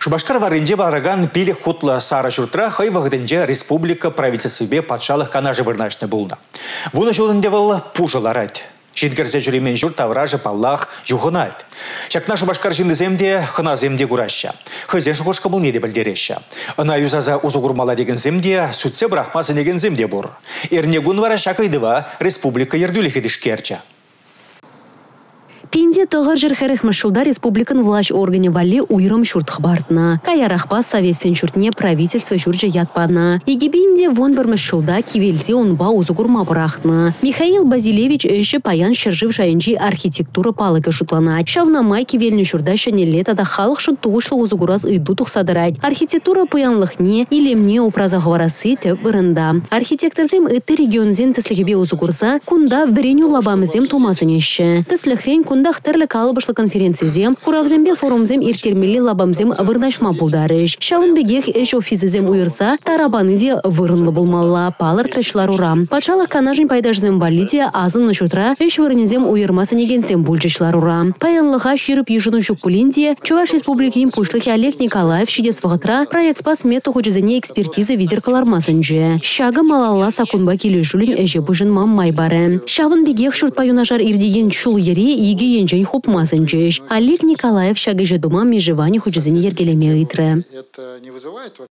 Шубашкар варынже бараган пилі хутла сара жұртра хай вағыдынже республика правительстве патшалық канажы вырнашны болна. Вуны жылында был пужыларад. Жидгерзе жүремен жұрт тавражы паллах юғынайд. Шакна Шубашкар жинды земде, хына земде күраща. Хызен шуғышқа бұл неде білдереща. Ына юзаза узуғырмала деген земде, сүтсе бірақмасы деген земде бұр. Эрнегун вара шакайдыва республика ердулік едішкерча. Пенде тығыр жерхеріх машылда республикан власть органе вали уйрым шурт хбартна. Каярахпа совет шуртне правительство журджа ятпадна. Егебенде вон бір машылда кивелзе онба узугурма бұрақтна. Михаил Базилевич өші паян шыржыв жайынжи архитектура палыгы шутлана. Шавнамай кивелні шурда шане летада халық шыт туғышлы узугураз үйду тұқсадырайд. Архитектура паянлықне илемне упраза ғварасы теп вырында. Архитекторзем өтті регионзен тіслігебе узугурса, кунда віреню лабамызем тумасынеші. Тісліхрен кунда Тірлі калыбышлы конференцизем, Куравзембе форумзем иртермели лабамзем вырнашма булдарыш. Шавынбегех эш офизизем уйырса, тарабаныде вырынлы булмалла, палыр тышлар урам. Пачалық канажын пайдажзем балиде азын нышутра, эш вырнезем уйырмасы негензем бульчышлар урам. Паянлыға ширып ежыны жүкпулинде, Чуваш республики импушлыхи Олег Николаев шидес вағытра проект па смету худжезене экспертиза видеркалармасынжы. Шага малалла сакунба келешулин эже бұжын маммай бары. Шавынбегех шурт паюнажар ирдеген шул ере иге енжен хопмасынжыш. Олег Николаев шагыжы дума межевани худжезене ергелеме ыйтры.